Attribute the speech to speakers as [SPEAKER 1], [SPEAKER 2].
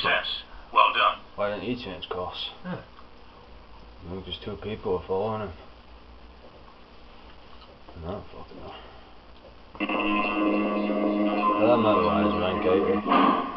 [SPEAKER 1] sense. Well done.
[SPEAKER 2] Why didn't he change course?
[SPEAKER 1] Yeah.
[SPEAKER 2] Maybe just two people were following him. No, fucking no. That motorway is rank 80.